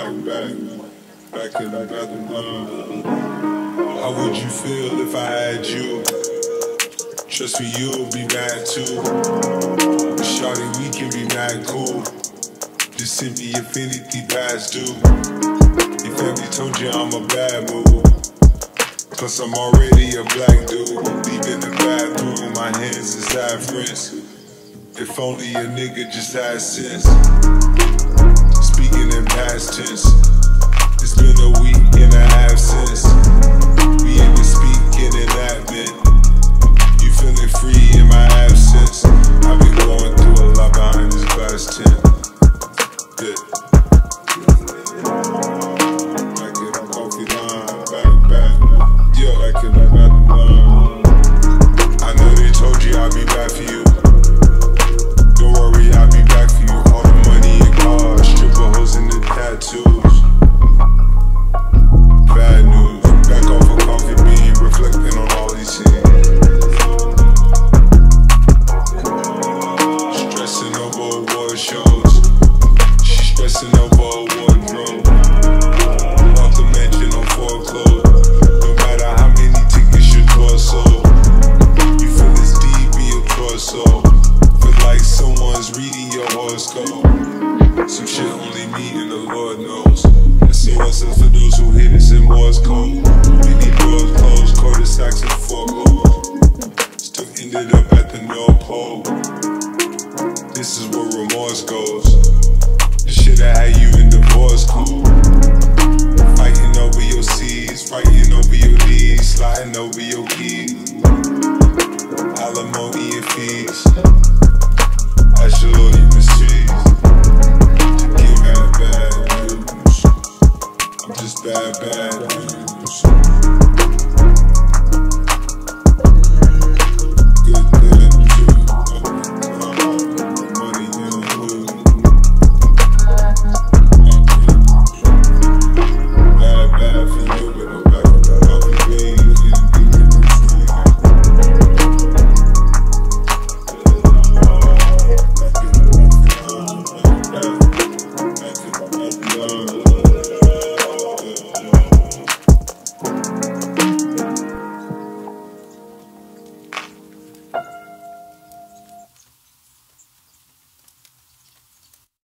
back in the bathroom. How would you feel if I had you? Trust me, you'll be mad too. But shawty, we can be mad cool. Just send me if anything bad's due. Your family told you I'm a bad move. Plus I'm already a black dude. Leaving the bathroom, my hands is half rinsed. If only a nigga just had sense. Speaking in past tense. It's been a week and a half since we ain't been speaking in that been.